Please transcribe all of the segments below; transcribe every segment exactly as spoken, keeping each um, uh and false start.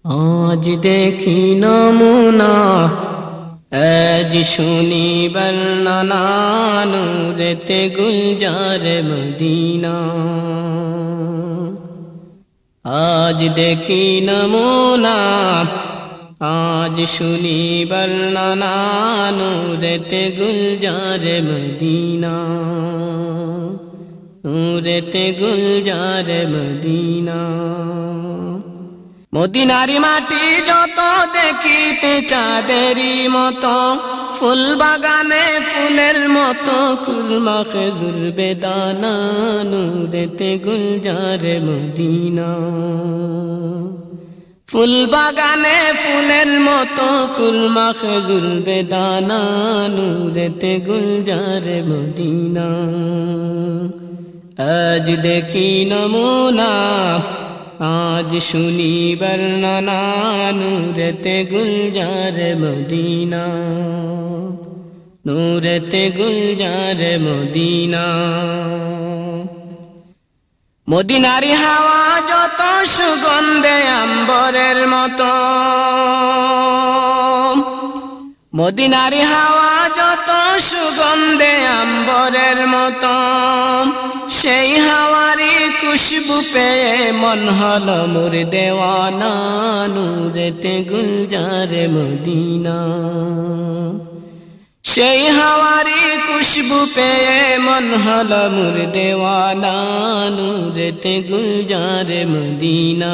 আজ দেখি নমুনা আজ শুনিবার নানা নূরেতে গুলজার মদিনা। আজ দেখি নমুনা আজ শুনিবার নানা নূরেতে গুলজার মদিনা। নূরেতে গুলজার মদিনা। মদিনারি মাটি যত দেখিতে চাঁদেরই মতো, ফুল বাগানে ফুলের মতো কুরমা খেজুর বেদানা। নূরেতে গুলজার মদিনা। ফুল বাগানে ফুলের মতো কুরমা খেজুর বেদানা। নূরেতে গুলজার মদিনা। আজ দেখি নমুনা আজ শুনিবার নানা নূরেতে গুলজার মদিনা। নূরেতে গুলজার মদিনা। মদিনারি হাওয়া যত সুগন্ধে আম্বরের মতো, মদিনারি হাওয়া যত সুগন্ধে আম্বরের মতো, সেই হাওয়ারি খুশবু পেয়ে মন হল মোর দেওয়ানা। নূরেতে গুলজার মদিনা। সেই হাওয়ারি খুশবু পেয়ে মন হল মোর দেওয়ানা। নূরেতে গুলজার মদিনা।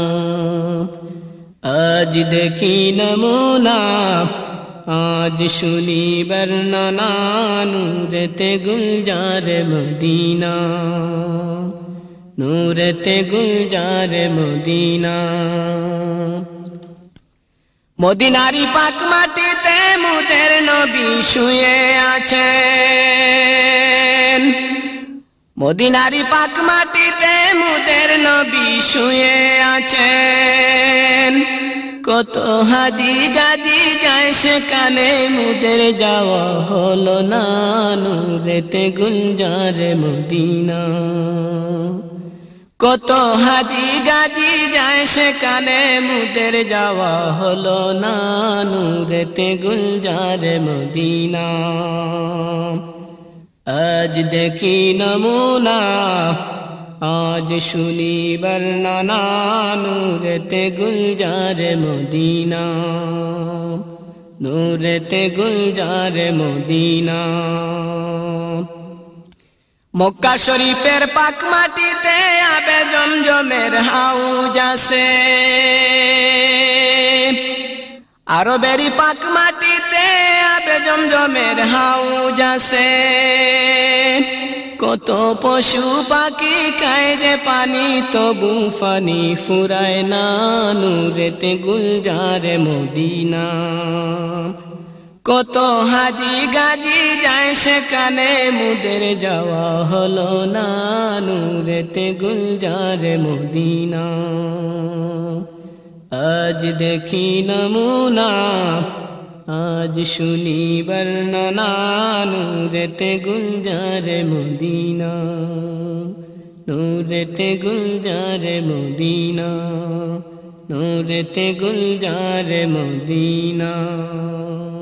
আজ দেখি নমুনা আজ শুনিবার নানা নূরেতে গুলজার মদিনা। নূরেতে গুলজার মদিনা। মদিনারি পাক মাটিতে মুদের নবী শুয়ে আছেন। মদিনারি পাক মাটিতে মুদের নবী শুয়ে আছেন। কত হাজি গাজি যায় সেখানে মুদের যাওয়া হলো না। নূরেতে গুলজার মদিনা। কত হাজি গাজি যায় সেখানে মুদের যাওয়া হলো না। নূরেতে গুলজার মদিনা। আজ দেখি নমুনা আজ শুনিবার নানা নূরেতে গুলজার মদিনা। নূরেতে গুলজার মদিনা। মক্কা শরীফের পাক মাটিতে আবে জমজমের হাউজ আছে। আরবেরই পাক মাটিতে আবে জমজমের হাউজ আছে। কত পশু পাখি খায় যে পানি তবু ফানি ফুরায় না। নূরেতে গুলজার মদিনা। কত হাজি গাজি যায় সেখানে মুদের যাওয়া হলো না। নূরেতে গুলজার মদিনা। আজ দেখি নমুনা আজ শুনিবার নানা নূরেতে গুলজার মদিনা। নূরেতে গুলজার মদিনা। নূরেতে গুলজার মদিনা।